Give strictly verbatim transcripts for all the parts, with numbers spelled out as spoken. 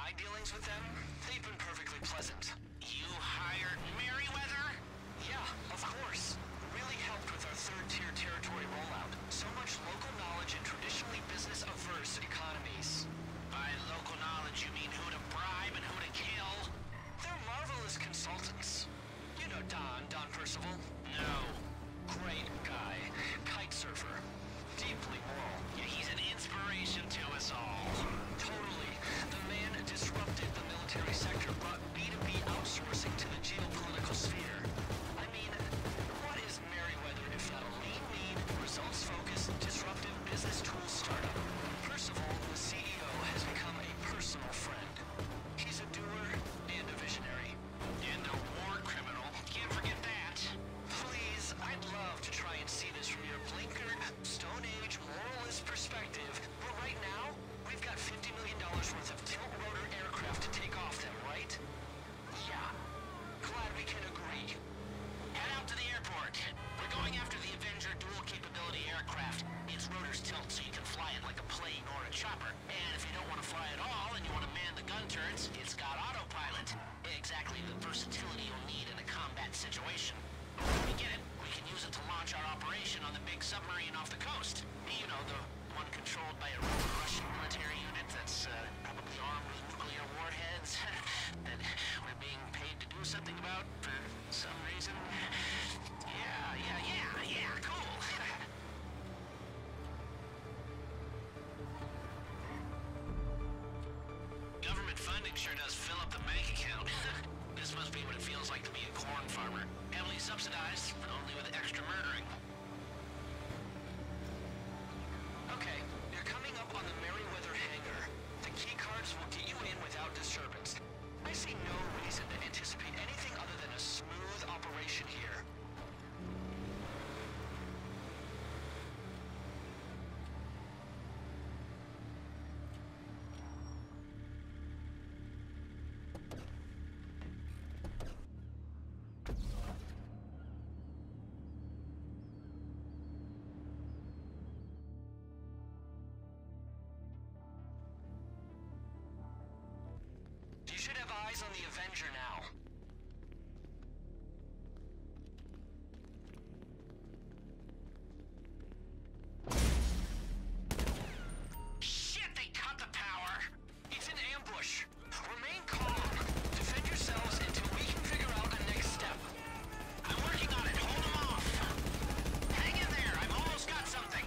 my dealings with them, they've been perfectly pleasant. You hired Merryweather? Yeah, of course. Really helped with our third-tier territory rollout. So much local knowledge in traditionally business-averse economies. By local knowledge, you mean who to bribe and who to kill? They're marvelous consultants. You know Don, Don Percival? No. Great guy. Kite surfer. Deeply moral. Yeah, he's an inspiration to us all. Totally. The man disrupted the military sector, brought B two B outsourcing to the geopolitical sphere. I mean, what is Merryweather if not a lean, mean, results-focused, disruptive business tool startup? Percival, the C E O, has become a personal friend. He's a doer and a visionary. And a war criminal. Can't forget that. Please, I'd love to try and see this from your blinkered, Stone Age, moralist perspective, but right now, we've got fifty million dollars worth of tilt-rotor aircraft to take off them, right? Yeah. Glad we can agree. Head out to the airport. We're going after the Avenger dual-capability aircraft. Its rotors tilt so you can fly it like a plane or a chopper. And if you don't want to fly at all and you want to man the gun turrets, it's got autopilot. Exactly the versatility you'll need in a combat situation. When we get it, we can use it to launch our operation on the big submarine off the coast. You know, the one controlled by a rogue Russian military unit that's uh, probably armed with nuclear warheads that we're being paid to do something about for some reason. Yeah, yeah, yeah, yeah, cool. Government funding sure does fill up the bank account. This must be what it feels like to be a corn farmer. Heavily subsidized, but only with extra murdering. Okay, you're coming up on the Merryweather hangar. The key cards will get you in without disturbance. I see no reason to anticipate anything other than a smooth operation here. You should have eyes on the Avenger now. Shit, they cut the power! It's an ambush. Remain calm. Defend yourselves until we can figure out a next step. I'm working on it. Hold them off. Hang in there. I've almost got something.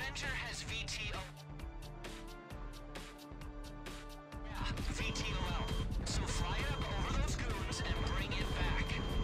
Avenger has V T O... Yeah, V T O L. So fly it up over those goons and bring it back.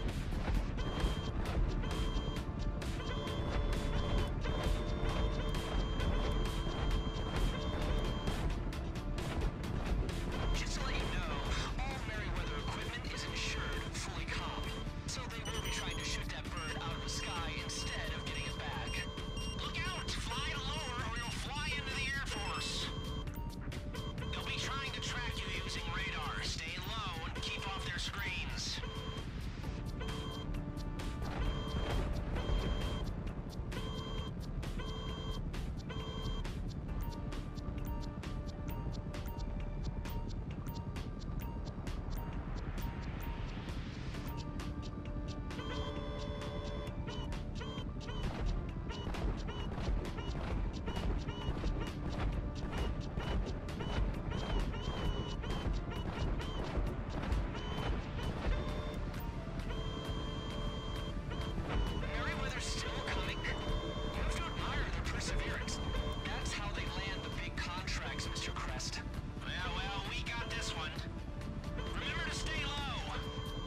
Just to let you know, all Merryweather equipment is insured fully comp, so they will be trying to shoot that bird out of the sky instead of getting it back. Look out! Fly lower or you'll fly into the Air Force. They'll be trying to track you using radar. Stay low and keep off their screens. Merryweather's still coming. You have to admire their perseverance. That's how they land the big contracts, Mister Crest. Well, well, we got this one. Remember to stay low.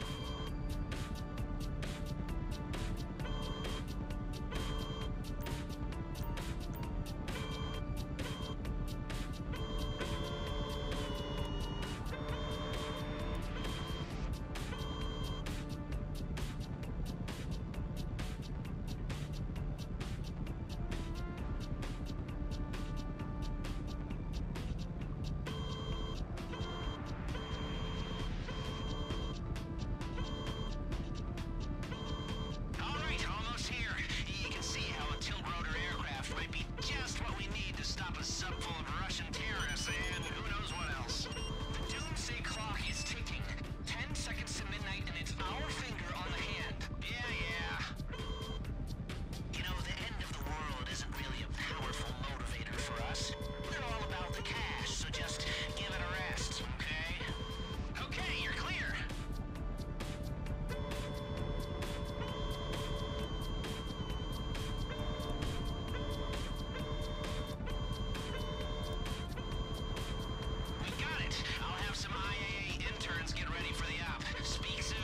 All right, almost here. You can see how a tilt-rotor aircraft might be just what we need to stop a sub full of Russian terrorists and who knows what else. The doomsday clock is ticking. Ten seconds to midnight, and it's our finger on the hand. Yeah, yeah. You know, the end of the world isn't really a powerful motivator for us. We're all about the cash, so just give it a rest, okay? Okay, you're clear. We got it. I'll have some I A A interns get ready for the op. Speak soon.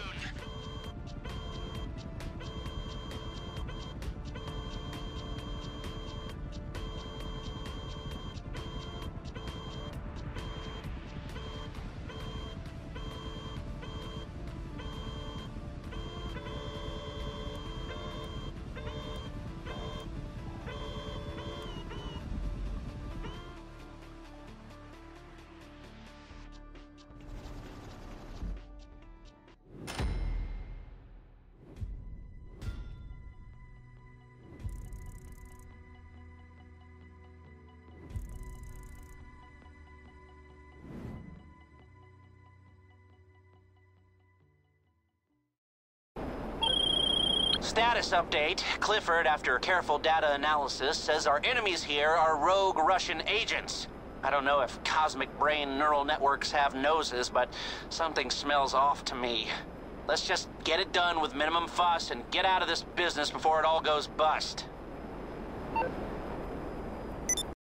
Status update. Clifford, after careful data analysis, says our enemies here are rogue Russian agents. I don't know if cosmic brain neural networks have noses, but something smells off to me. Let's just get it done with minimum fuss and get out of this business before it all goes bust.